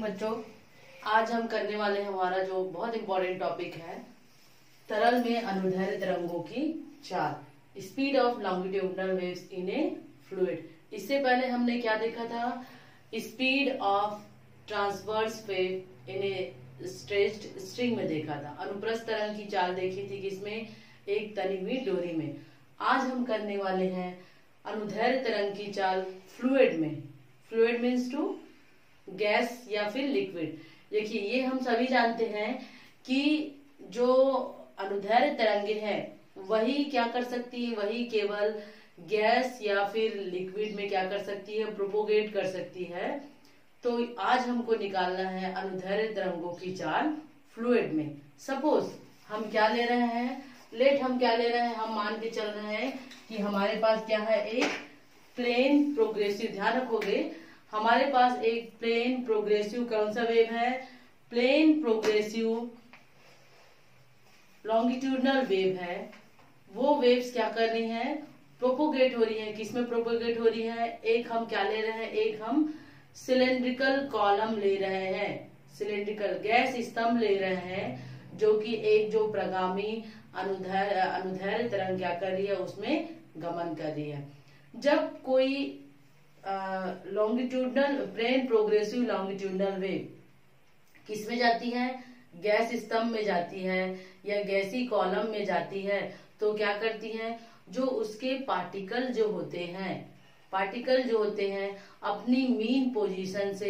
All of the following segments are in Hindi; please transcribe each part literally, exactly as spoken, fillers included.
बच्चों, आज हम करने वाले हैं हमारा जो बहुत इम्पोर्टेंट टॉपिक है तरल में अनुदैर्ध्य तरंगों की चाल, speed of longitudinal waves in a fluid. इससे पहले हमने क्या देखा था? Speed of transverse wave in a stretched string में देखा था। अनुप्रस्थ तरंग की चाल देखी थी किसमें? एक तनी हुई डोरी में। आज हम करने वाले हैं अनुदैर्ध्य तरंग की चाल फ्लूइड में। फ्लूइड मीन्स टू गैस या फिर लिक्विड। देखिए, ये हम सभी जानते हैं कि जो अनुदैर्ध्य तरंगे हैं वही क्या कर सकती है, वही केवल गैस या फिर लिक्विड में क्या कर सकती है, प्रोपोगेट कर सकती है। तो आज हमको निकालना है अनुदैर्ध्य तरंगों की चाल फ्लूइड में। सपोज हम क्या ले रहे हैं, लेट हम क्या ले रहे हैं, हम मान के चल रहे हैं कि हमारे पास क्या है, एक प्लेन प्रोग्रेसिव, ध्यान रखोगे हमारे पास एक प्लेन प्रोग्रेसिव कौन सा वेव है? प्लेन प्रोग्रेसिव लॉन्गिट्यूडिनल वेव है। वो वेव्स क्या कर रही हैं? प्रोपोगेट हो रही है। किसमें प्रोपोगेट हो रही है? एक हम क्या ले रहे हैं, एक हम सिलेंड्रिकल कॉलम ले रहे हैं, सिलेंड्रिकल गैस स्तंभ ले रहे हैं, जो कि एक जो प्रगामी अनुदैर्ध्य अनुदैर्ध्य तरंग क्या कर रही है, उसमें गमन कर रही है। जब कोई longitudinal plane progressive longitudinal wave किस में जाती है? गैस स्तंभ में जाती है या गैसी कॉलम में जाती है, तो क्या करती है, जो उसके पार्टिकल जो होते हैं पार्टिकल जो होते हैं अपनी मीन पोजीशन से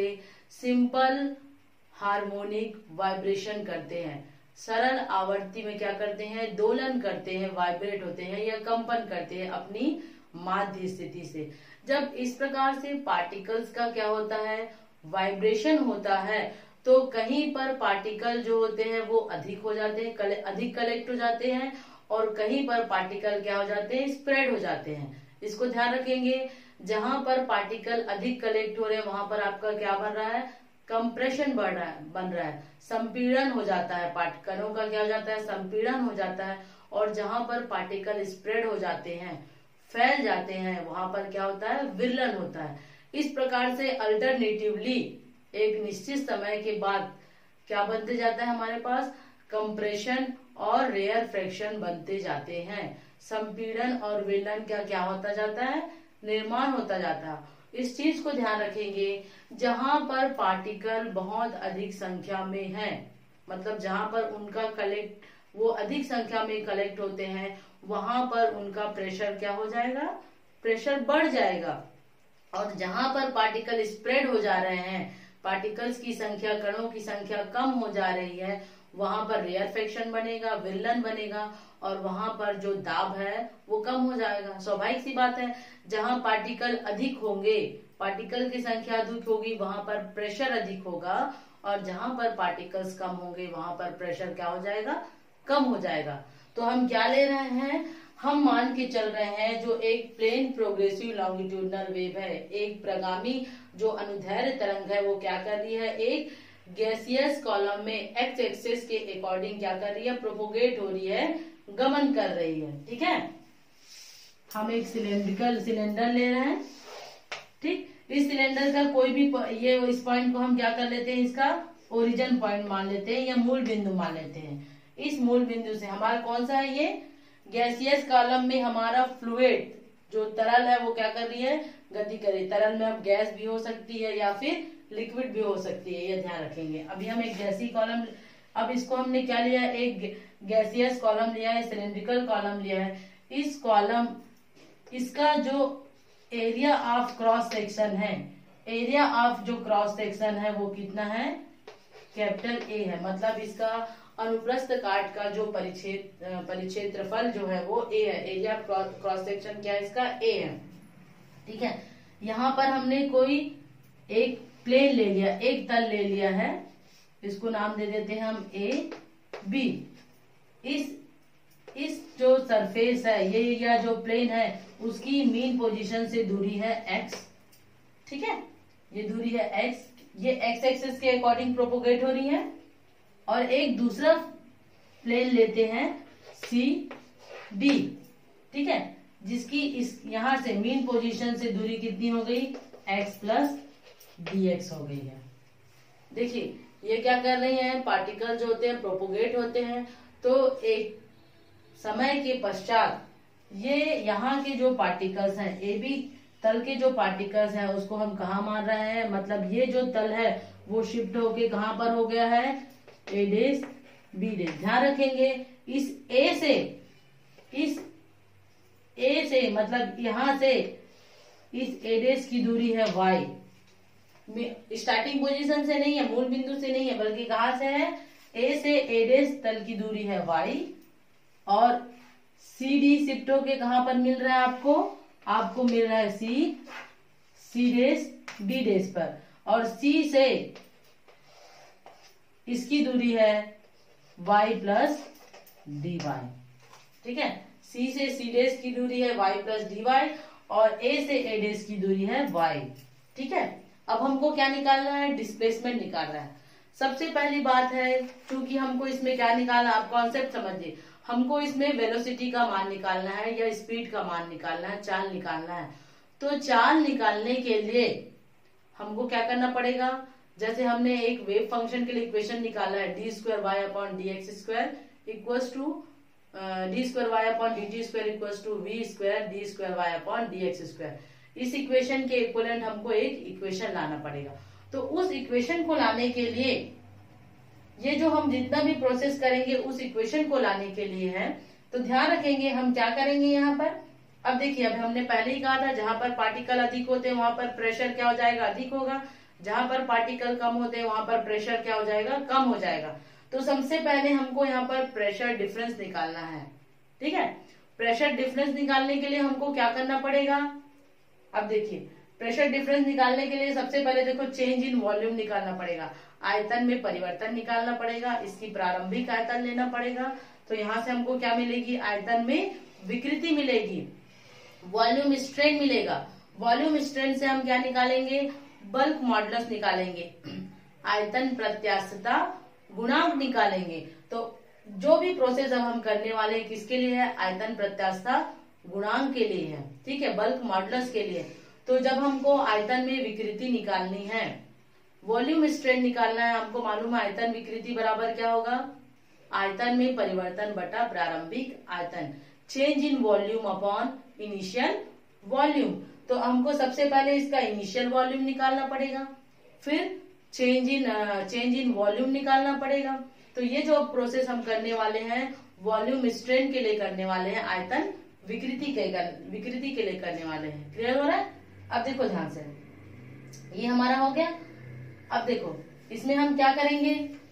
सिंपल हार्मोनिक वाइब्रेशन करते हैं, सरल आवर्ती में क्या करते हैं, दोलन करते हैं, वाइब्रेट होते हैं या कंपन करते हैं अपनी माध्य स्थिति से। जब इस प्रकार से पार्टिकल्स का क्या होता है, वाइब्रेशन होता है, तो कहीं पर पार्टिकल जो होते हैं वो अधिक हो जाते हैं, कले, अधिक कलेक्ट हो जाते हैं, और कहीं पर पार्टिकल क्या हो जाते हैं, स्प्रेड हो जाते हैं। इसको ध्यान रखेंगे, जहां पर पार्टिकल अधिक कलेक्ट हो रहे हैं वहां पर आपका क्या बन रहा है, कंप्रेशन बढ़ रहा है बन रहा है संपीड़न हो जाता है, पार्टिकलों का क्या हो जाता है, संपीड़न हो जाता है। और जहां पर पार्टिकल स्प्रेड हो जाते हैं, फैल जाते हैं, वहां पर क्या होता है, विरलन होता है। इस प्रकार से अल्टरनेटिवली एक निश्चित समय के बाद क्या बनते जाता है, हमारे पास कंप्रेशन और रेयर फ्रैक्शन बनते जाते हैं। संपीड़न और विरलन का क्या होता जाता है, निर्माण होता जाता है। इस चीज को ध्यान रखेंगे, जहां पर पार्टिकल बहुत अधिक संख्या में है, मतलब जहां पर उनका कलेक्ट वो अधिक संख्या में कलेक्ट होते हैं, वहां पर उनका प्रेशर क्या हो जाएगा, प्रेशर बढ़ जाएगा। और जहां पर पार्टिकल स्प्रेड हो जा रहे हैं, पार्टिकल्स की संख्या, कणों की संख्या कम हो जा रही है, वहां पर रेयर फ्रैक्शन बनेगा, विरलन बनेगा, और वहां पर जो दाब है वो कम हो जाएगा। स्वाभाविक सी बात है, जहां पार्टिकल अधिक होंगे, पार्टिकल की संख्या अधिक होगी, वहां पर प्रेशर अधिक होगा, और जहां पर पार्टिकल्स कम होंगे वहां पर प्रेशर क्या हो जाएगा, कम हो जाएगा। तो हम क्या ले रहे हैं, हम मान के चल रहे हैं जो एक प्लेन प्रोग्रेसिव लॉन्गिट्यूडिनल वेव है, एक प्रगामी जो अनुदैर्ध्य तरंग है, वो क्या कर रही है, एक गैसियस कॉलम में एक्स एक्सिस के अकॉर्डिंग क्या कर रही है, प्रोपोगेट हो रही है, गमन कर रही है। ठीक है, हम एक सिलेंड्रिकल सिलेंडर ले रहे हैं। ठीक, इस सिलेंडर का कोई भी ये इस पॉइंट को हम क्या कर लेते हैं, इसका ओरिजिन पॉइंट मान लेते हैं या मूल बिंदु मान लेते हैं। इस मूल बिंदु से हमारा कौन सा है, ये गैसियस कॉलम में हमारा फ्लूइड जो तरल है वो क्या कर रही है, गति कर रही है। तरल में अब गैस भी हो सकती है या फिर लिक्विड भी हो सकती है, ये ध्यान रखेंगे। अभी हम एक गैसी कॉलम, अब इसको हमने क्या लिया है, एक गैसियस कॉलम लिया है, सिलेंड्रिकल कॉलम लिया है। इस कॉलम, इसका जो एरिया ऑफ क्रॉस सेक्शन है, एरिया ऑफ जो क्रॉस सेक्शन है वो कितना है, कैपिटल ए है। मतलब इसका अनुप्रस्थ काट का जो परिक्षेत्र परिक्षेत्रफल जो है वो ए है। एरिया क्रॉस सेक्शन क्या है, इसका ए है। ठीक है, यहाँ पर हमने कोई एक प्लेन ले लिया, एक तल ले लिया है, इसको नाम दे देते हैं हम ए बी। इस इस जो सरफेस है, ये या जो प्लेन है, उसकी मीन पोजीशन से दूरी है एक्स। ठीक है, ये दूरी है एक्स, ये एक्स एक्सिस के अकॉर्डिंग प्रोपोगेट हो रही है। और एक दूसरा प्लेन लेते हैं सी डी। ठीक है, जिसकी इस यहां से मीन पोजीशन से दूरी कितनी हो गई, एक्स प्लस डी एक्स हो गई है। देखिए ये क्या कर रही हैं, पार्टिकल जो होते हैं प्रोपोगेट होते हैं, तो एक समय के पश्चात ये यहाँ के जो पार्टिकल्स हैं, ए बी तल के जो पार्टिकल्स हैं उसको हम कहाँ मान रहे हैं, मतलब ये जो तल है वो शिफ्ट होके कहाँ पर हो गया है, ए डेस बी डेस। ध्यान रखेंगे इस ए से, इस ए से मतलब यहां से इस ए डेस की दूरी है वाई, स्टार्टिंग पोजीशन से नहीं है, मूल बिंदु से नहीं है, बल्कि कहां से है, ए से ए डेस तल की दूरी है वाई, और सी डी शिफ्ट होके कहां पर मिल रहा है आपको, आपको मिल रहा है सी सी डेस डी डेस पर, और सी से इसकी दूरी है y प्लस डी वाई। ठीक है, c से c डेस की दूरी है y प्लस डी वाई, और a से a डेस की दूरी है y। ठीक है, अब हमको क्या निकालना है, डिस्प्लेसमेंट निकालना है। सबसे पहली बात है, क्योंकि हमको इसमें क्या निकालना, आप कॉन्सेप्ट समझिए, हमको इसमें वेलोसिटी का मान निकालना है या स्पीड का मान निकालना है, चाल निकालना है। तो चाल निकालने के लिए हमको क्या करना पड़ेगा, जैसे हमने एक वेव फंक्शन के लिए इक्वेशन निकाला है, D square Y upon D x square equals to D square Y upon D T square equals to we square D square Y upon D x square. इस इक्वेशन के इक्विवेलेंट हमको एक इक्वेशन लाना पड़ेगा। तो उस इक्वेशन को लाने के लिए, ये जो हम जितना भी प्रोसेस करेंगे उस इक्वेशन को लाने के लिए है, तो ध्यान रखेंगे हम क्या करेंगे यहाँ पर। अब देखिए, अब हमने पहले ही कहा था जहां पर पार्टिकल अधिक होते हैं वहां पर प्रेशर क्या हो जाएगा, अधिक होगा, जहां पर पार्टिकल कम होते हैं वहां पर प्रेशर क्या हो जाएगा, कम हो जाएगा। तो सबसे पहले हमको यहाँ पर प्रेशर डिफरेंस निकालना है। ठीक है, प्रेशर डिफरेंस निकालने के लिए हमको क्या करना पड़ेगा, अब देखिए प्रेशर डिफरेंस निकालने के लिए सबसे पहले देखो चेंज इन वॉल्यूम निकालना पड़ेगा, आयतन में परिवर्तन निकालना पड़ेगा, इसकी प्रारंभिक आयतन लेना पड़ेगा। तो यहाँ से हमको क्या मिलेगी, आयतन में विकृति मिलेगी, वॉल्यूम स्ट्रेन मिलेगा। वॉल्यूम स्ट्रेन से हम क्या निकालेंगे, बल्क मॉडुलस निकालेंगे, आयतन प्रत्यास्थता गुणांक निकालेंगे। तो जो भी प्रोसेस अब हम करने वाले हैं किसके लिए है, आयतन प्रत्यास्थता गुणांक के लिए है। ठीक है, बल्क मॉडुलस के लिए। तो जब हमको आयतन में विकृति निकालनी है, वॉल्यूम स्ट्रेन निकालना है, हमको मालूम है आयतन विकृति बराबर क्या होगा, आयतन में परिवर्तन बटा प्रारंभिक आयतन, change in volume upon initial volume. तो हमको सबसे पहले इसका इनिशियल वॉल्यूम निकालना पड़ेगा, फिर change in change in volume निकालना पड़ेगा। तो ये जो प्रोसेस हम करने वाले हैं वॉल्यूम स्ट्रेन के लिए करने वाले हैं, आयतन विकृति के विकृति के लिए करने वाले हैं। क्लियर हो रहा है। अब देखो ध्यान से, ये हमारा हो गया। अब देखो इसमें हम क्या करेंगे,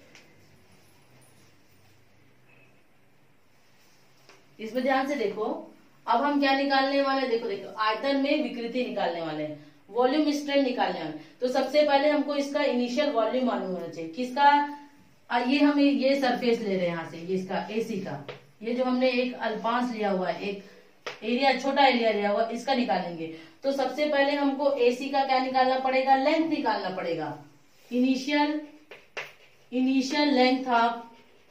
इसमें ध्यान से देखो, अब हम क्या निकालने वाले, देखो देखो आयतन में विकृति निकालने वाले हैं, वॉल्यूम स्ट्रेन निकालने वाले। तो सबसे पहले हमको इसका इनिशियल वॉल्यूम मालूम होना चाहिए, किसका, ये हम ये सरफेस ले रहे हैं यहाँ से, ये इसका एसी का, ये जो हमने एक अल्पांश लिया हुआ है, एक एरिया छोटा एरिया लिया हुआ, इसका निकालेंगे। तो सबसे पहले हमको एसी का क्या निकालना पड़ेगा, लेंथ निकालना पड़ेगा, initial initial length of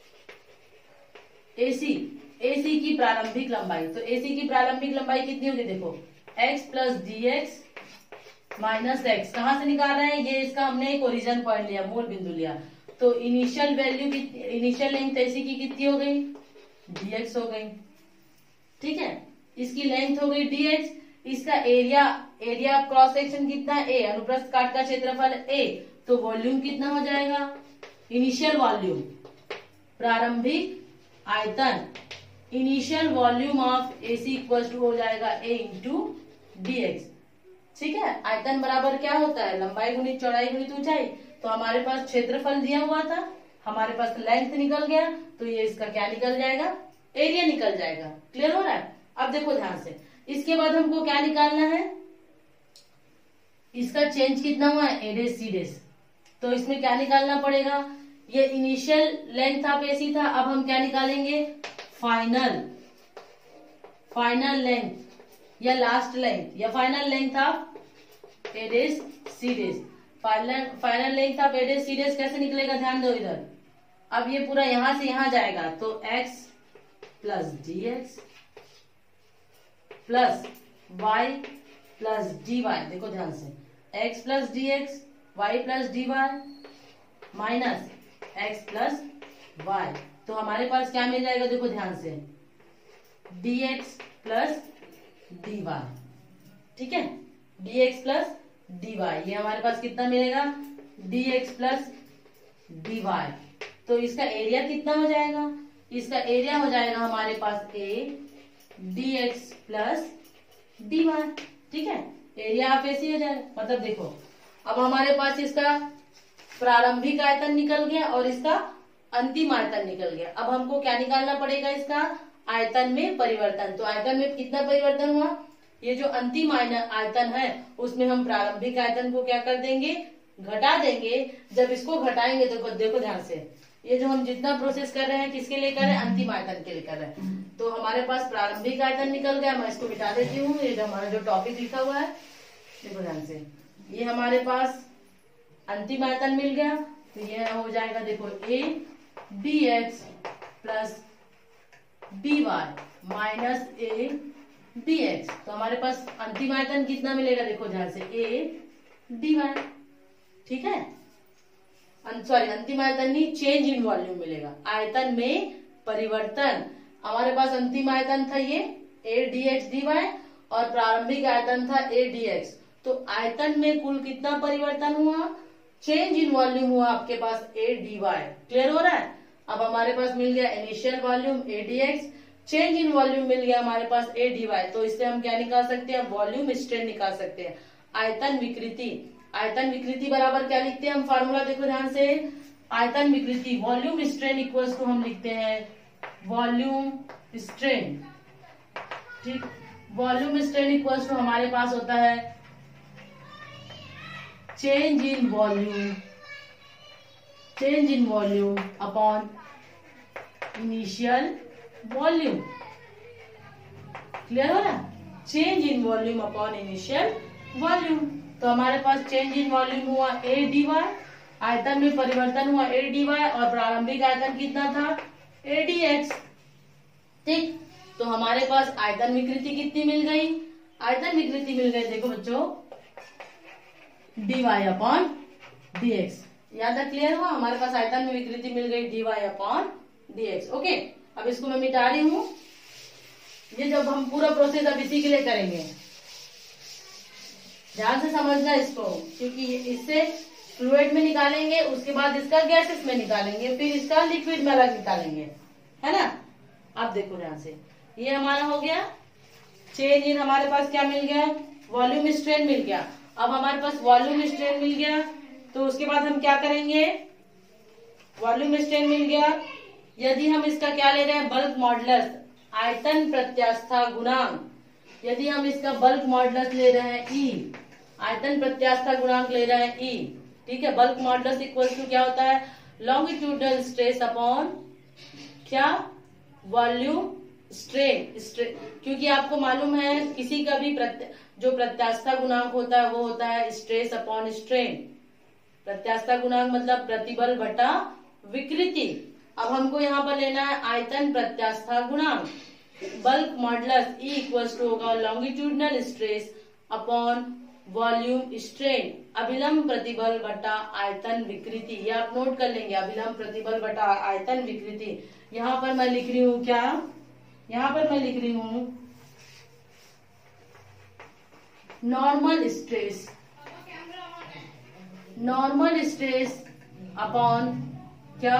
AC, AC की प्रारंभिक लंबाई। तो एसी की प्रारंभिक लंबाई कितनी होगी, देखो x plus D X minus X. कहां से निकाल रहे हैं, ये इसका हमने एक ओरिजिन पॉइंट लिया, मूल बिंदु लिया। तो इनिशियल वैल्यू की, इनिशियल लेंथ एसी की कितनी हो गई, dx हो गई। ठीक है, इसकी लेंथ हो गई dx, इसका एरिया एरिया क्रॉस सेक्शन कितना a, अनुप्रस्थ काट का क्षेत्रफल a, तो वॉल्यूम कितना हो जाएगा, इनिशियल वॉल्यूम प्रारंभिक आयतन, initial volume of AC equal to हो जाएगा a इंटू डी एक्स। ठीक है, आयतन बराबर क्या होता है, लंबाई गुणित चौड़ाई गुणित ऊंचाई। तो हमारे पास क्षेत्रफल दिया हुआ था, हमारे पास लेंथ निकल गया, तो ये इसका क्या निकल जाएगा, एरिया निकल जाएगा। क्लियर हो रहा है। अब देखो ध्यान से, इसके बाद हमको क्या निकालना है, इसका चेंज कितना हुआ है, ए डेस सी डेस। तो इसमें क्या निकालना पड़ेगा, ये इनिशियल लेंथ ऑफ एसी था, अब हम क्या निकालेंगे, फाइनल फाइनल लेंथ या लास्ट लेंथ या final length of A dash C dash. Final final length of A dash C dash कैसे निकलेगा, ध्यान दो इधर। अब ये पूरा यहां से यहां जाएगा, तो x plus D X plus Y plus D Y. देखो ध्यान से, x plus D X, Y plus D Y minus X plus Y. तो हमारे पास क्या मिल जाएगा, देखो ध्यान से, D X plus D Y. ठीक है, D X plus D Y, ये हमारे पास कितना मिलेगा, D X plus D Y. तो इसका एरिया कितना हो जाएगा, इसका एरिया हो जाएगा हमारे पास A D X plus D Y. ठीक है, एरिया आप ऐसे हो जाएगा, मतलब देखो अब हमारे पास इसका प्रारंभिक आयतन निकल गया और इसका अंतिम आयतन निकल गया। अब हमको क्या निकालना पड़ेगा, इसका आयतन में परिवर्तन। तो आयतन में कितना परिवर्तन हुआ, ये जो अंतिम आयतन है उसमें हम प्रारंभिक आयतन को क्या कर देंगे, घटा देंगे। जब इसको घटाएंगे तो देखो ध्यान से, ये जो हम जितना प्रोसेस कर रहे हैं किसके लिए कर रहे हैं, अंतिम आयतन के लिए कर रहे हैं। तो हमारे पास प्रारंभिक आयतन निकल गया, मैं इसको मिटा देती हूँ। ये जो हमारा जो टॉपिक लिखा हुआ है देखो ध्यान से, ये हमारे पास अंतिम आयतन मिल गया। तो ये हो जाएगा देखो A D X plus D Y minus A D X. तो हमारे पास अंतिम आयतन कितना मिलेगा, देखो ध्यान से, ए डी वाई। ठीक है, सॉरी अंतिम आयतन नहीं, चेंज इन वॉल्यूम मिलेगा, आयतन में परिवर्तन। हमारे पास अंतिम आयतन था ये A D x D Y और प्रारंभिक आयतन था ए डी एक्स। तो आयतन में कुल कितना परिवर्तन हुआ, चेंज इन वॉल्यूम हुआ आपके पास ए डी वाई। क्लियर हो रहा है। अब हमारे पास मिल गया initial volume A D X, change in volume मिल गया हमारे पास ए डी वाई। तो इससे हम क्या निकाल सकते हैं, वॉल्यूम स्ट्रेन निकाल सकते हैं, आयतन विकृति। आयतन विकृति बराबर क्या लिखते हैं हम, फार्मूला देखो ध्यान से, आयतन विकृति वॉल्यूम स्ट्रेन इक्वल्स टू हम लिखते हैं वॉल्यूम स्ट्रेन। ठीक, वॉल्यूम स्ट्रेन इक्वल्स टू हमारे पास होता है change in volume, change in volume upon initial volume. Clear हो रहा है, change in volume upon initial volume. तो हमारे पास चेंज इन वॉल्यूम हुआ ए डी वाई, आयतन में परिवर्तन हुआ ए डी वाई और प्रारंभिक आयतन कितना था ए डी एक्स। ठीक, तो हमारे पास आयतन विकृति कितनी मिल गई, आयतन विकृति मिल गई देखो बच्चों D Y upon D x. यहाँ तक क्लियर हुआ, हमारे पास आयतन में विकृति मिल गई D Y upon D X. Okay, अब इसको मैं मिटा रही हूँ। ये जब हम पूरा प्रोसेस अब इसी के लिए करेंगे, ध्यान से समझना इसको, क्योंकि इससे फ्लूइड में निकालेंगे, उसके बाद इसका गैसेस में निकालेंगे, फिर इसका लिक्विड में अलग निकालेंगे, है ना। अब देखो ध्यान से, ये हमारा हो गया चेंज इन, हमारे पास क्या मिल गया, वॉल्यूम स्ट्रेन मिल गया। अब हमारे पास वॉल्यूम स्ट्रेन मिल गया, तो उसके बाद हम क्या करेंगे, वॉल्यूम स्ट्रेन मिल गया, यदि हम इसका क्या ले रहे हैं, बल्क मॉडुलस, आयतन प्रत्यास्था गुणांक, यदि हम इसका बल्क मॉडुलस ले रहे हैं ई, आयतन प्रत्यास्था गुणांक ले रहे हैं ई, ठीक है। बल्क मॉडुलस इक्वल टू क्या होता है, लॉन्गिट्यूडनल स्ट्रेस अपॉन क्या, वॉल्यूम स्ट्रेन, स्ट्रेन, क्योंकि आपको मालूम है किसी का भी प्रत्य, जो प्रत्यास्था गुणांक होता है वो होता है स्ट्रेस अपॉन स्ट्रेन। प्रत्यास्था गुणांक मतलब प्रतिबल बटा विकृति। अब हमको यहाँ पर लेना है आयतन प्रत्यास्था गुणांक, bulk modulus E equals to होगा longitudinal stress upon volume strain, अभिलंब प्रतिबल बटा आयतन विकृति। ये आप नोट कर लेंगे, अभिलंब प्रतिबल बटा आयतन विकृति। यहाँ पर मैं लिख रही हूँ क्या, यहाँ पर मैं लिख रही हूँ normal stress, normal stress upon क्या,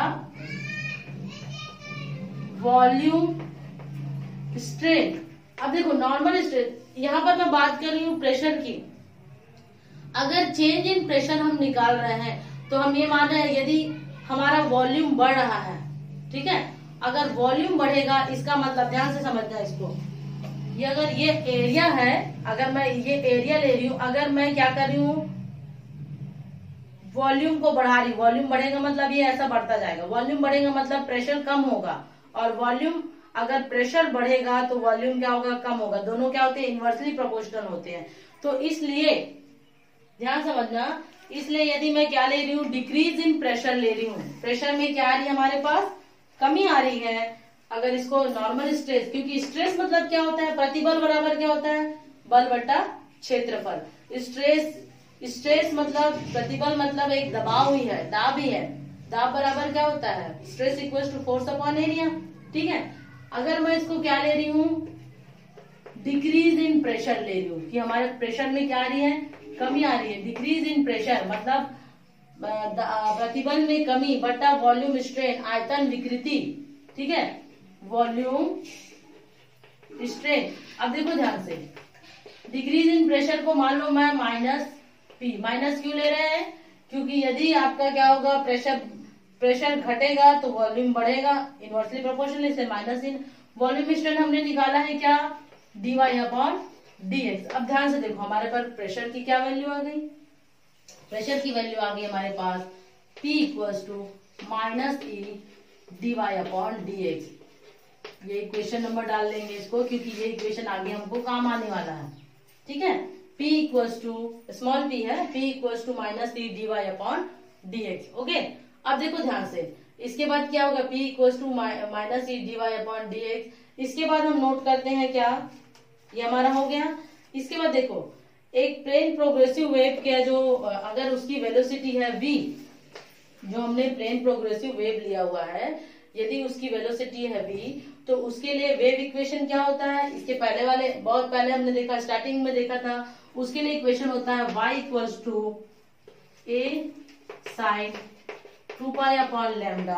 वॉल्यूम स्ट्रेन। अब देखो नॉर्मल स्ट्रेस, यहाँ पर मैं बात कर रही हूँ प्रेशर की। अगर चेंज इन प्रेशर हम निकाल रहे हैं तो हम ये मान रहे हैं यदि हमारा वॉल्यूम बढ़ रहा है, ठीक है, अगर वॉल्यूम बढ़ेगा इसका मतलब, ध्यान से समझना इसको, ये अगर ये एरिया है, अगर मैं ये एरिया ले रही हूँ, अगर मैं क्या कर रही हूँ, वॉल्यूम को बढ़ा रही, वॉल्यूम बढ़ेगा मतलब ये ऐसा बढ़ता जाएगा, वॉल्यूम बढ़ेगा मतलब प्रेशर कम होगा, और वॉल्यूम अगर प्रेशर बढ़ेगा तो वॉल्यूम क्या होगा, कम होगा। दोनों क्या होते हैं, इनवर्सली प्रोपोर्शनल होते हैं। तो इसलिए ध्यान समझना, इसलिए यदि मैं क्या ले रही हूँ, डिक्रीज इन प्रेशर ले रही हूँ, प्रेशर में क्या आ रही है हमारे पास, कमी आ रही है। अगर इसको नॉर्मल स्ट्रेस, क्योंकि स्ट्रेस मतलब क्या होता है, प्रतिबल बराबर क्या होता है, बल बटा क्षेत्रफल। स्ट्रेस, स्ट्रेस मतलब प्रतिबल मतलब एक दबाव ही है, दाब ही है, दाब बराबर क्या होता है, stress equal to force upon area. ठीक है, अगर मैं इसको क्या ले रही हूँ, डिक्रीज इन प्रेशर ले रही हूँ, कि हमारे प्रेशर में क्या आ रही है, कमी आ रही है। डिक्रीज इन प्रेशर मतलब प्रतिबल में कमी बटा वॉल्यूम स्ट्रेन, आयतन विकृति। ठीक है, वॉल्यूम स्ट्रेन। अब देखो ध्यान से, डिक्रीज इन प्रेशर को मान लो मैं माइनस पी, माइनस क्यों ले रहे हैं, क्योंकि यदि आपका क्या होगा, प्रेशर प्रेशर घटेगा तो वॉल्यूम बढ़ेगा, इनवर्सली प्रोपोर्शनल, इससे माइनस इन वॉल्यूम स्ट्रेन हमने निकाला है क्या, D Y upon D x. अब ध्यान से देखो, हमारे पास प्रेशर की क्या वैल्यू आ गई, प्रेशर की वैल्यू आ गई हमारे पास P equals to minus E D Y upon D x. ये इक्वेशन नंबर डाल लेंगे इसको, क्योंकि ये इक्वेशन आगे हमको काम आने वाला है। ठीक है, P equals to small p है, P equals to minus E D Y upon D X. Okay, अब देखो ध्यान से, इसके बाद क्या होगा, P equals to minus E D Y upon D X. इसके बाद हम नोट करते हैं क्या, ये हमारा हो गया। इसके बाद देखो, एक प्लेन प्रोग्रेसिव वेव के जो अगर उसकी वेलोसिटी है v, जो हमने प्लेन प्रोग्रेसिव वेव लिया हुआ है, यदि उसकी वेलोसिटी है v, तो उसके लिए वेव इक्वेशन क्या होता है, इसके पहले वाले बहुत पहले हमने देखा, स्टार्टिंग में देखा था, उसके लिए इक्वेशन होता है y equals to A sine two pi upon lambda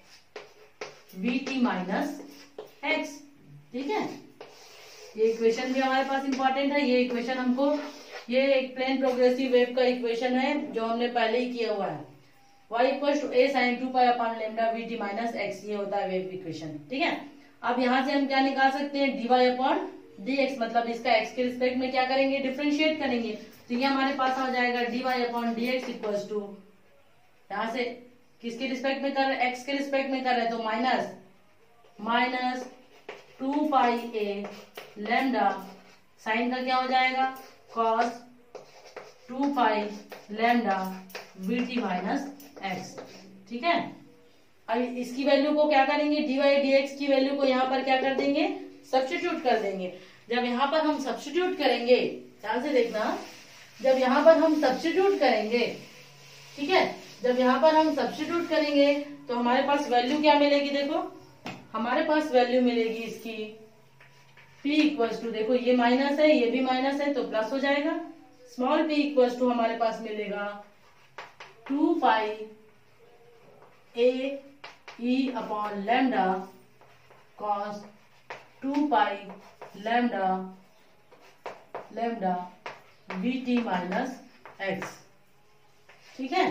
we T minus x. ठीक है, ये इक्वेशन भी हमारे पास इंपॉर्टेंट है। ये इक्वेशन हमको, ये एक प्लेन प्रोग्रेसिव वेव का इक्वेशन है जो हमने पहले ही किया हुआ है, y equal to A sine two pi upon lambda we T minus x, ये होता है वेव इक्वेशन। ठीक है, अब यहाँ से हम क्या निकाल सकते हैं, d Y upon D x, मतलब इसका एक्स के रिस्पेक्ट में क्या करेंगे, डिफ्रेंशिएट करेंगे, तो ये हमारे पास आ जाएगा d Y upon D x equal to, यहाँ से किसके रिस्पेक्ट में कर रहे हैं, एक्स के रिस्पेक्ट में कर रहे हैं, तो minus minus two pi a lambda, sine का क्या हो जाएगा, cos two pi lambda we T minus x. ठीक है, अब इसकी वैल्यू को क्या करेंगे, डी वाई डी एक्स की वैल्यू को यहाँ पर क्या कर देंगे, सब्स्टिट्यूट कर देंगे। जब यहाँ पर हम सब्स्टिट्यूट करेंगे, ध्यान से देखना, जब यहाँ पर हम सब्स्टिट्यूट करेंगे, ठीक है, जब यहाँ पर हम सब्स्टिट्यूट करेंगे तो हमारे पास वैल्यू क्या मिलेगी, देखो हमारे पास वैल्यू मिलेगी इसकी P इक्वल्स टू, देखो ये माइनस है, ये भी माइनस है, तो प्लस हो जाएगा, स्मॉल p इक्वल्स टू हमारे पास मिलेगा two pi a e upon lambda cos two pi lambda lambda we T minus x. ठीक है,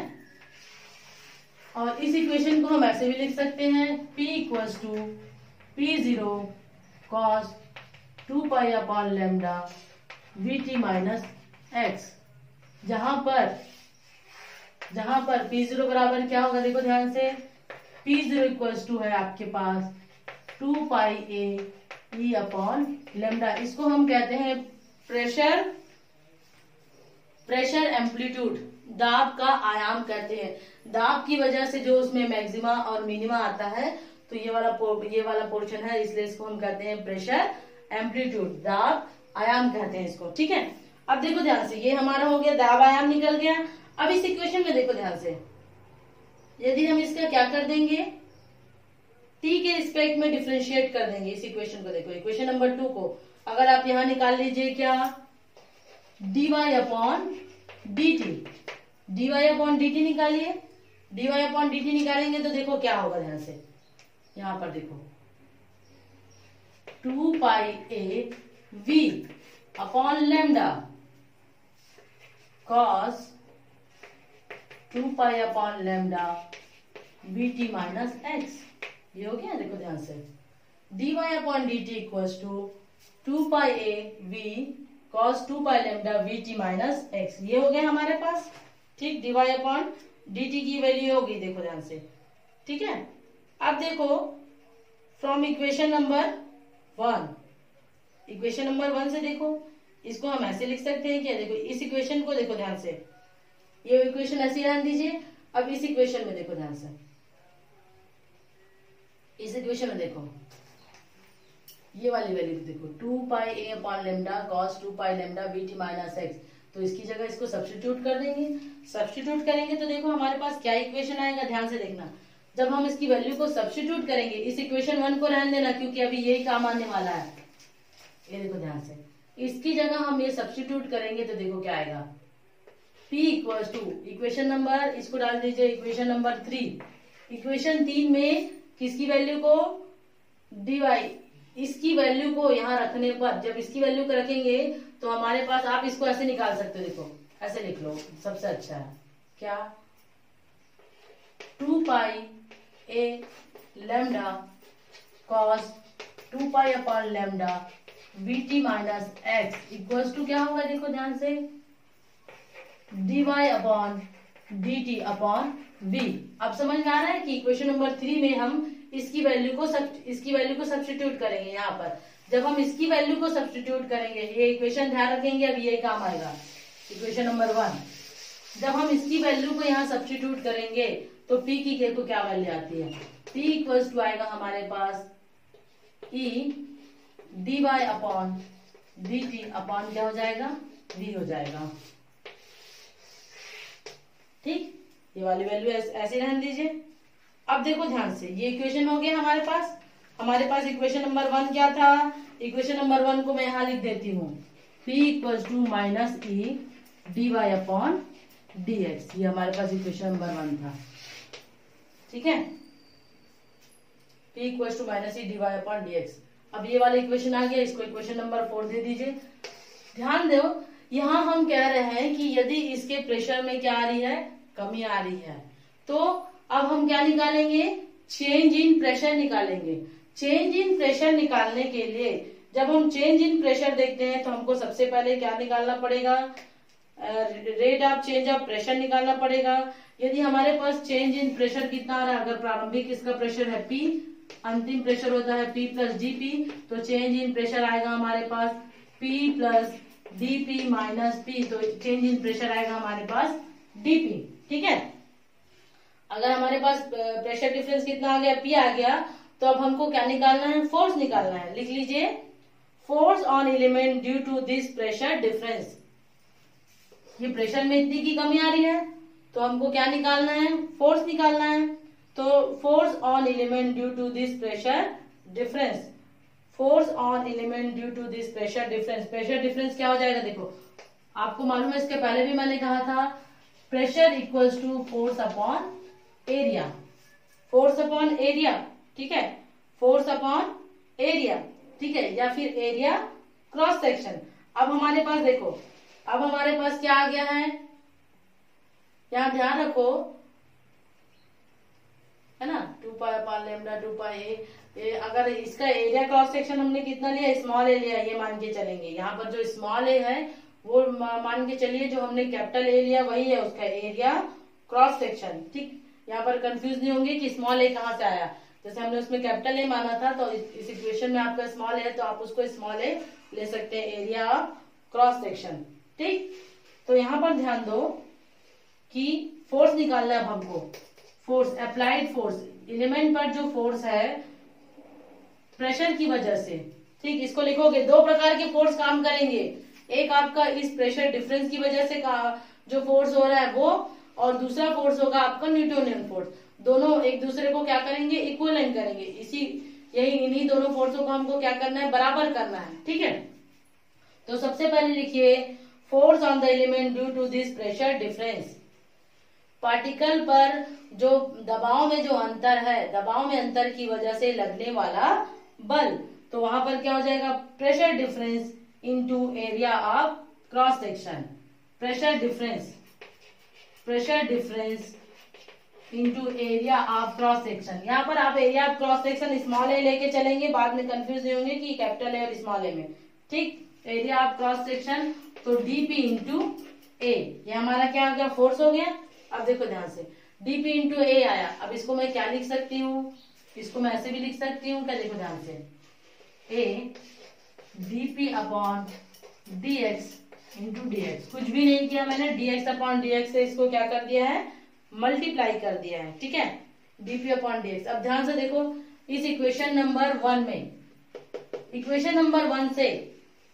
और इस इक्वेशन को हम ऐसे भी लिख सकते हैं, P equals to p zero cos two pi upon lambda we T minus x, जहां पर जहां पर पी जीरो बराबर क्या होगा, देखो ध्यान से, पी जीरो इक्वल्स टू है आपके पास two pi a e upon lambda, इसको हम कहते हैं प्रेशर प्रेशर एम्पलीट्यूड, दाब का आयाम कहते हैं। दाब की वजह से जो उसमें मैक्सिमा और मिनिमा आता है, तो ये वाला ये वाला पोर्शन है, इसलिए इसको हम कहते हैं प्रेशर एम्पलीट्यूड, दाब आयाम कहते हैं इसको। ठीक है, अब देखो ध्यान से, ये हमारा हो गया, दाब आयाम निकल गया। अब इस इक्वेशन में देखो ध्यान से, यदि हम इसका क्या कर देंगे, टी के रिस्पेक्ट में डिफ्रेंशिएट कर देंगे इस इक्वेशन को, देखो इक्वेशन नंबर टू को अगर आप यहां निकाल लीजिए क्या, D Y upon D t, d Y upon D t निकालिए, d Y upon D t निकालेंगे तो देखो क्या होगा, ध्यान से यहां पर देखो two pi a v upon lambda cos two pi upon lambda b t minus x, ये हो गया। देखो ध्यान से, d Y upon D t equals to two pi a v cos two pi lambda we T minus x, ये हो गया हमारे पास। ठीक, d Y upon D t की वैल्यू होगी, देखो ध्यान से। ठीक है, अब देखो from equation number one, equation number one से देखो, इसको हम ऐसे लिख सकते हैं क्या, देखो इस इक्वेशन को देखो ध्यान से, ये इक्वेशन ऐसे ध्यान दीजिए। अब इस इक्वेशन में देखो ध्यान से, इस इक्वेशन में देखो ये वाली वैल्यू देखो, two pi a upon lambda cos two pi lambda b t minus x, तो इसकी जगह इसको सब्स्टिट्यूट कर देंगे। सब्स्टिट्यूट करेंगे तो देखो हमारे पास क्या इक्वेशन आएगा, ध्यान से देखना। जब हम इसकी वैल्यू को सब्स्टिट्यूट करेंगे, इस इक्वेशन वन को रहने देना क्योंकि अभी यही काम आने वाला है। ये देखो ध्यान से, इसकी जगह हम ये सब्स्टिट्यूट करेंगे तो देखो क्या आएगा, P equals to equation number, इसको डाल दीजिए इक्वेशन नंबर थ्री। इक्वेशन तीन में किसकी वैल्यू को, dy, इसकी वैल्यू को यहाँ रखने पर, जब इसकी वैल्यू को रखेंगे तो हमारे पास, आप इसको ऐसे निकाल सकते हो, देखो ऐसे लिख लो सबसे अच्छा है क्या, two pi a lambda cos two pi upon lambda we T minus x equals to क्या होगा, देखो ध्यान से, d Y upon D t upon v. अब समझ में आ रहा है कि इक्वेशन नंबर थ्री में हम इसकी वैल्यू को सब इसकी वैल्यू को सब्स्टिट्यूट करेंगे। यहाँ पर जब हम इसकी वैल्यू को सब्स्टिट्यूट करेंगे, ये इक्वेशन ध्यान रखेंगे, अब ये काम आएगा इक्वेशन नंबर वन। जब हम इसकी वैल्यू को यहाँ सब्स्टिट्यूट करेंगे तो P की देखो क्या वैल्यू आती है, P इक्वल्स टू आएगा हमारे पास E d Y upon D t upon क्या हो जाएगा, V हो जाएगा। ठीक, ये वाली वैल्यू ऐसे रहने दीजिए। अब देखो ध्यान से, ये इक्वेशन हो गया हमारे पास। हमारे पास इक्वेशन नंबर वन क्या था, इक्वेशन नंबर वन को मैं यहाँ लिख देती हूँ, P equals to minus E D Y upon D x. ये हमारे पास इक्वेशन नंबर वन था। ठीक है, P equals to minus E D Y upon D x. अब ये वाला इक्वेशन आ गया, इसको इक्वेशन नंबर फोर दे दीजिए। ध्यान दो, यहाँ हम कह रहे हैं कि यदि इसके प्रेशर में क्या आ रही है, कमी आ रही है, तो अब हम क्या निकालेंगे, चेंज इन प्रेशर निकालेंगे। चेंज इन प्रेशर निकालने के लिए जब हम चेंज इन प्रेशर देखते हैं तो हमको सबसे पहले क्या निकालना पड़ेगा, rate of change of pressure निकालना पड़ेगा। यदि हमारे पास चेंज इन प्रेशर कितना आ रहा है, अगर प्रारंभिक इसका प्रेशर है P, अंतिम प्रेशर होता है P प्लस डी पी, तो चेंज इन प्रेशर आएगा हमारे पास P plus d p minus p, तो चेंज इन प्रेशर आएगा हमारे पास डी पी। ठीक है, अगर हमारे पास प्रेशर डिफरेंस कितना आ गया, P आ गया, तो अब हमको क्या निकालना है, फोर्स निकालना है। लिख लीजिए, force on element due to this pressure difference. ये प्रेशर में इतनी की कमी आ रही है तो हमको क्या निकालना है, फोर्स निकालना है। तो force on element due to this pressure difference, force on element due to this pressure difference. Pressure difference क्या हो जाएगा, देखो आपको मालूम है, इसके पहले भी मैंने कहा था, pressure equals to force upon area, force upon area. ठीक है, फोर्स अपॉन एरिया, ठीक है, या फिर एरिया क्रॉस सेक्शन। अब हमारे पास देखो, अब हमारे पास क्या आ गया है, यहाँ ध्यान रखो, है ना, two pi upon lambda two pi a. अगर इसका एरिया क्रॉस सेक्शन हमने कितना लिया, स्मॉल ए लिया, ये मान के चलेंगे। यहाँ पर जो स्मॉल ए है वो मान के चलिए, जो हमने कैपिटल ए लिया वही है उसका एरिया क्रॉस सेक्शन। ठीक, यहाँ पर कंफ्यूज नहीं होंगे कि स्मॉल ए कहाँ से आया, जैसे हमने उसमें कैपिटल ए माना था, तो इस इक्वेशन में आपका स्मॉल है तो आप उसको स्मॉल ए ले सकते हैं, एरिया ऑफ क्रॉस सेक्शन। ठीक, तो यहाँ पर ध्यान दो कि फोर्स निकालना है हमको, फोर्स अप्लाइड फोर्स, एलिमेंट पर जो फोर्स है प्रेशर की वजह से। ठीक, इसको लिखोगे, दो प्रकार के फोर्स काम करेंगे, एक आपका इस प्रेशर डिफरेंस की वजह से जो फोर्स हो रहा है वो, और दूसरा फोर्स होगा आपका न्यूटोनियन फोर्स। दोनों एक दूसरे को क्या करेंगे, इक्विवेलेंट करेंगे। इसी यही इन्हीं दोनों फोर्सों को हमको क्या करना है, बराबर करना है। ठीक है, तो सबसे पहले लिखिए, force on the element due to this pressure difference. Particle पर जो दबाव में जो अंतर है, दबाव में अंतर की वजह से लगने वाला बल, तो वहां पर क्या हो जाएगा, pressure difference into area of cross section. Pressure difference, pressure difference into area of cross section. यहाँ पर आप area of cross section small a लेके चलेंगे, बाद में कंफ्यूज नहीं होंगे कि कैपिटल ए और स्मॉल ए में। ठीक, एरिया ऑफ क्रॉस सेक्शन, तो डीपी इंटू ए, ये हमारा क्या हो गया, फोर्स हो गया। अब देखो ध्यान से, डीपी इंटू ए आया। अब इसको मैं क्या लिख सकती हूँ, इसको मैं ऐसे भी लिख सकती हूँ क्या, देखो ध्यान से, a d p upon D x into d x. कुछ भी नहीं किया मैंने, d x upon D x से इसको क्या कर दिया है, मल्टीप्लाई कर दिया है। ठीक है, डीपी अपॉन डी एक्स। अब ध्यान से देखो, इस इक्वेशन नंबर वन में, इक्वेशन नंबर वन से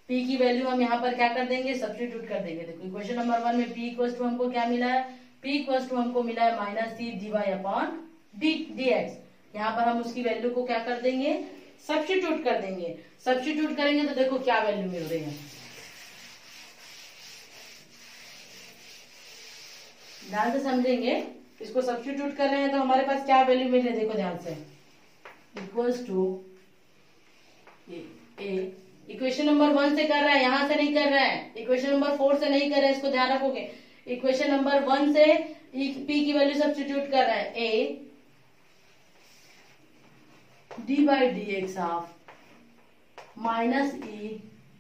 p की वैल्यू हम यहाँ पर क्या कर देंगे, सब्स्टिट्यूट कर देंगे। देखो इक्वेशन नंबर वन में p इक्वल टू हमको क्या मिला है, p इक्वल टू हमको मिला है minus c d Y upon d d x. यहाँ पर हम उसकी वैल्यू को क्या कर देंगे, सब्स्टिट्यूट कर देंगे। सब्स्टिट्यूट करेंगे तो देखो क्या वैल्यू मिल रही है, ध्यान से समझेंगे। इसको सब्स्टिट्यूट कर रहे हैं तो हमारे पास क्या वैल्यू मिल रही है, देखो ध्यान से, equals to a, equation number one से कर रहा है, यहां से नहीं कर रहा है, इक्वेशन नंबर फोर से नहीं कर रहा है, इसको ध्यान रखोगे। इक्वेशन नंबर वन से पी की वैल्यू सब्स्टिट्यूट कर रहा है, a d by d x of minus E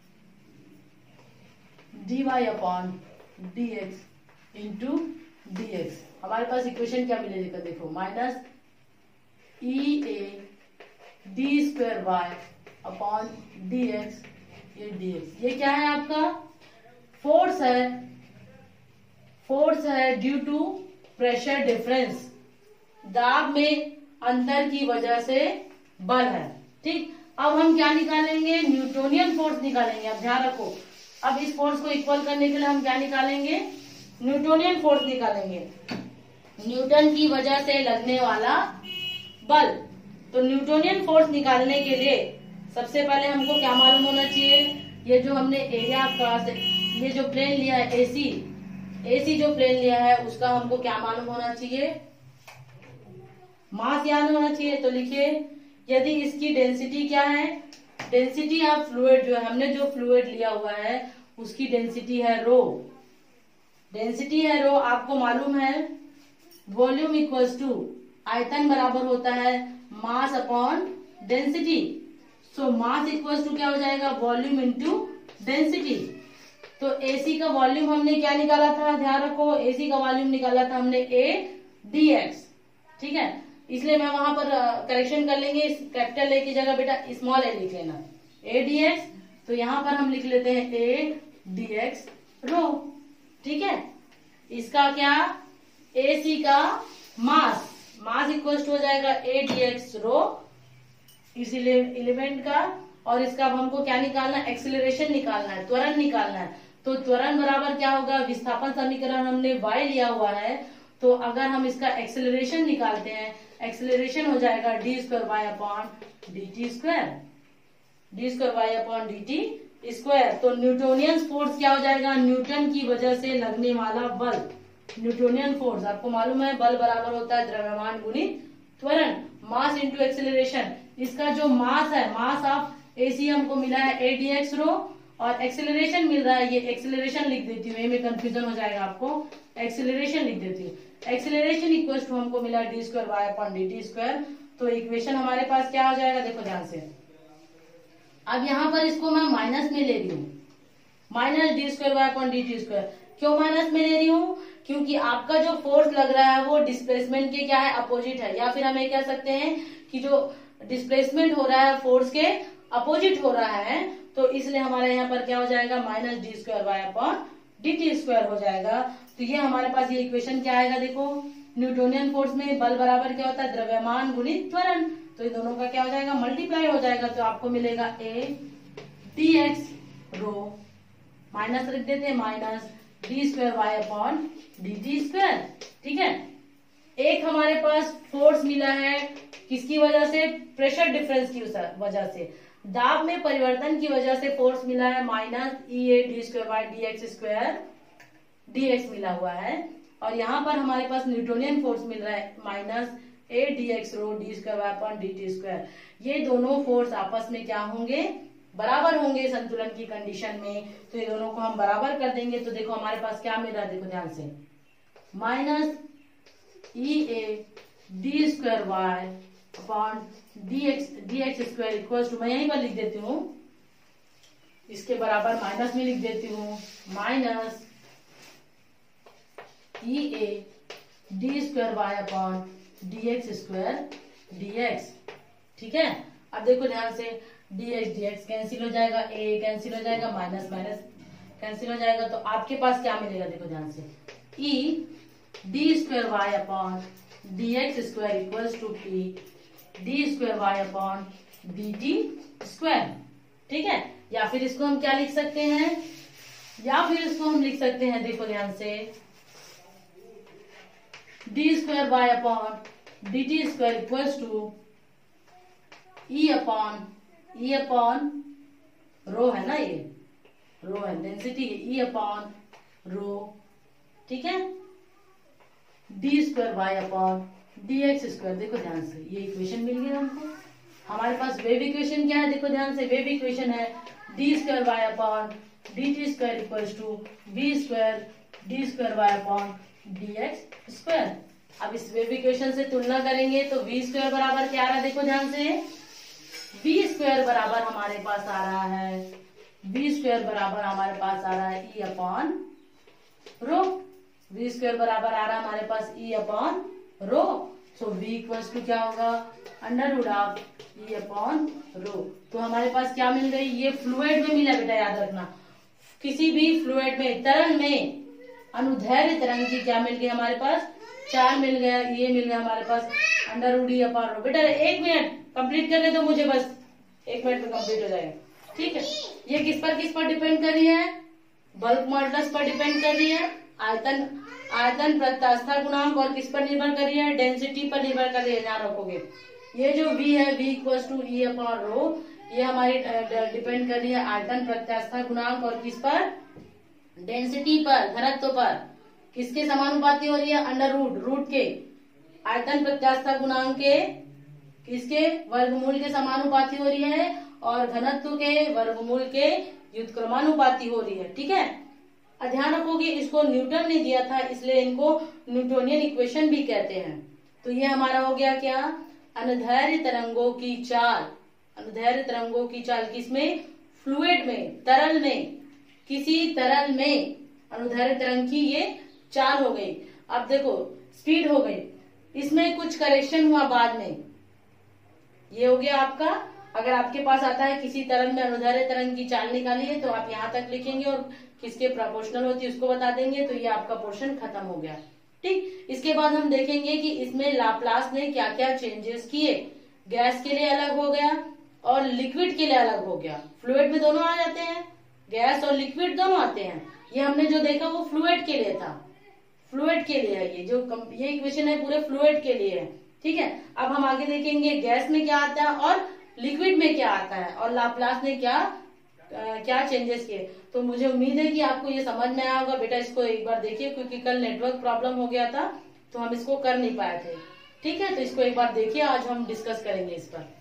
D Y upon D x into d x. हमारे पास इक्वेशन क्या मिलेगा, देखो minus e a d square Y upon D x, ये डी एक्स, ये क्या है आपका फोर्स है, फोर्स है ड्यू टू प्रेशर डिफरेंस, दाब में अंतर की वजह से बल है। ठीक, अब हम क्या निकालेंगे, न्यूटोनियन फोर्स निकालेंगे। अब ध्यान रखो, अब इस फोर्स को इक्वल करने के लिए हम क्या निकालेंगे, न्यूटोनियन फोर्स निकालेंगे, न्यूटन की वजह से लगने वाला बल। तो न्यूटोनियन फोर्स निकालने के लिए सबसे पहले हमको क्या मालूम होना चाहिए, ये जो हमने एरिया का ये जो प्लेन लिया है एसी, एसी जो प्लेन लिया है उसका हमको क्या मालूम होना चाहिए, मास याद होना चाहिए। तो लिखिए, यदि इसकी डेंसिटी क्या है, डेंसिटी ऑफ फ्लूइड जो है, हमने जो फ्लूइड लिया हुआ है उसकी डेंसिटी है रो, डेंसिटी है रो। आपको मालूम है वॉल्यूम इक्वल्स टू आयतन बराबर होता है mass upon density. So mass equals to क्या हो जाएगा, वॉल्यूम इंटू डेंसिटी। तो एसी का वॉल्यूम हमने क्या निकाला था, ध्यान रखो, एसी का वॉल्यूम निकाला था हमने ए डी एक्स। ठीक है, इसलिए मैं वहां पर करेक्शन कर लेंगे, कैपिटल ए की जगह बेटा स्मॉल ए लिख लेना, ए डी एक्स। तो यहाँ पर हम लिख लेते हैं ए डी एक्स रो। ठीक है, इसका क्या, ए सी का मास, मास इक्वल हो जाएगा ए डी एक्स रो इस एलिमेंट का, और इसका अब हमको क्या निकालना है, एक्सेलरेशन निकालना है, त्वरण निकालना है। तो त्वरण बराबर क्या होगा, विस्थापन समीकरण हमने y लिया हुआ है, तो अगर हम इसका एक्सेलरेशन निकालते हैं, एक्सेलरेशन हो जाएगा d square Y upon D T square, D square Y upon D T square. तो न्यूटोनियन फोर्स क्या हो जाएगा, न्यूटन की वजह से लगने वाला बल, न्यूटोनियन फोर्स। आपको मालूम है बल बराबर होता है द्रव्यमान गुणित त्वरण, मास इंटू एक्सेलरेशन। इसका जो मास है, मास ऑफ एसी हमको मिला है ए डी एक्स रो, और एक्सेलरेशन मिल रहा है, ये एक्सेलरेशन लिख देती हूँ, में कंफ्यूजन हो जाएगा आपको, एक्सेलरेशन लिख देती हूँ। एक्सेलरेशन इक्वल टू हमको मिला d square Y upon D T square. तो इक्वेशन हमारे पास क्या हो जाएगा, देखो ध्यान से। अब यहाँ पर इसको मैं माइनस में ले रही हूँ, minus d square Y upon D T square. क्यों माइनस में ले रही हूँ, क्योंकि आपका जो फोर्स लग रहा है वो डिस्प्लेसमेंट के क्या है, अपोजिट है, या फिर हम ये कह सकते हैं कि जो डिस्प्लेसमेंट हो रहा है फोर्स के अपोजिट हो रहा है। तो इसलिए हमारे यहाँ पर क्या हो जाएगा, minus d square Y upon D T square हो जाएगा। तो ये हमारे पास ये इक्वेशन क्या आएगा, देखो न्यूटोनियन फोर्स में बल बराबर क्या होता है, द्रव्यमान गुणित त्वरण। तो इन दोनों का क्या हो जाएगा, मल्टीप्लाई हो जाएगा। तो आपको मिलेगा a D x rho, minus रख देते हैं, minus d square Y upon D T square. ठीक है, एक हमारे पास फोर्स मिला है किसकी वजह से, प्रेशर डिफरेंस की वजह से, दाब में परिवर्तन की वजह से फोर्स मिला है minus e a d square by d x square d x मिला हुआ है। और यहाँ पर हमारे पास न्यूटोनियन फोर्स मिल रहा है minus A D x rho d square by upon D T square. ये दोनों फोर्स आपस में क्या होंगे, बराबर होंगे संतुलन की कंडीशन में। तो ये दोनों को हम बराबर कर देंगे। तो देखो हमारे पास क्या मिल रहा है, देखो ध्यान से, minus e a d square Y upon D x d x square equal to, मैं यहीं पर लिख देती हूँ, इसके बराबर माइनस में लिख देती हूँ, minus e a d square Y upon D x square d x. ठीक है, अब देखो ध्यान से, D x d x cancel हो जाएगा, ए कैंसिल हो जाएगा, माइनस माइनस कैंसिल हो जाएगा। तो आपके पास क्या मिलेगा, देखो ध्यान से, e d square Y upon D x square equals to p d square Y upon D T square. ठीक है, या फिर इसको हम क्या लिख सकते हैं, या फिर इसको हम लिख सकते हैं, देखो ध्यान से, d square Y upon D T square equals to e upon e upon rho है ना, ये रो है, डेंसिटी है, ई अपॉन रो, ठीक है, D square Y upon D x square. देखो ध्यान से, ये इक्वेशन मिल गया हमको। हमारे पास वेव इक्वेशन क्या है, देखो ध्यान से, वेव इक्वेशन है D square Y upon D T square equals to we square D square Y upon D x square. अब इस वेव इक्वेशन से तुलना करेंगे तो वी स्क्वायर बराबर क्या आ रहा है, देखो ध्यान से, वी स्क्वायर बराबर हमारे पास आ रहा है, वी स्क्वायर बराबर हमारे पास आ रहा है e upon rho, v square बराबर आ रहा है हमारे पास e upon rho. So v equals to क्या होगा, under root of e upon rho. तो हमारे पास क्या मिल गई, ये फ्लूइड में मिला बेटा, याद रखना, किसी भी फ्लूइड में, तरल में अनुदैर्ध्य तरंग की क्या मिल गई हमारे पास, चार मिल गया, ये मिल गया हमारे पास under root e upon rho. बेटा एक मिनट कंप्लीट करने दो मुझे, बस एक मिनट में कंप्लीट हो जाएगा, ठीक है। ये किस पर किस पर डिपेंड कर रही है, बल्क मॉडुलस पर डिपेंड कर रही है, आयतन आयतन प्रत्यास्था गुणांक, और किस पर निर्भर कर रही है, डेंसिटी पर निर्भर कर रही है, ध्यान रखोगे। ये जो v है, v equals to e upon rho, ये हमारी डिपेंड कर रही है आयतन प्रत्यास्था गुणांक और किस पर, डेंसिटी पर, घनत्व पर। किसके समानुपाती हो रही है, अंडर रूट रूट के आयतन प्रत्यास्था गुणांक के किसके वर्गमूल के समानुपाती हो रही है, और घनत्व के वर्गमूल के व्युत्क्रमानुपाती हो रही है, ठीक है। ध्यान रखोगे, इसको न्यूटन ने दिया था, इसलिए इनको न्यूटोनियन इक्वेशन भी कहते हैं। तो ये हमारा हो गया क्या, अनुदैर्ध्य तरंगों की चाल, अनुदैर्ध्य तरंगों की चाल किसमें, फ्लूइड में, तरल में, किसी तरल में अनुदैर्ध्य तरंग की ये चाल हो गई। अब देखो स्पीड हो गई, इसमें कुछ करेक्शन हुआ बाद में, ये हो गया आपका, अगर आपके पास आता है किसी तरल में अनुदैर्ध्य तरंग की चाल निकाली है, तो आप यहाँ तक लिखेंगे और किसके प्रोपोर्शनल होती है उसको बता देंगे, तो ये आपका पोर्शन खत्म हो गया, ठीक। इसके बाद हम देखेंगे कि इसमें लाप्लास ने क्या क्या चेंजेस किए। गैस के लिए अलग हो गया और लिक्विड के लिए अलग हो गया, फ्लूइड में दोनों आ जाते हैं, गैस और लिक्विड दोनों आते हैं। ये हमने जो देखा वो फ्लूइड के लिए था, फ्लूइड के लिए है, ये जो ये इक्वेशन है पूरे फ्लूइड के लिए है, ठीक है। अब हम आगे देखेंगे गैस में क्या आता है और लिक्विड में क्या आता है, और लाप्लास ने क्या आ, क्या चेंजेस किए। तो मुझे उम्मीद है कि आपको ये समझ में आया होगा। बेटा इसको एक बार देखिए, क्योंकि कल नेटवर्क प्रॉब्लम हो गया था तो हम इसको कर नहीं पाए थे, ठीक है। तो इसको एक बार देखिए, आज हम डिस्कस करेंगे इस पर।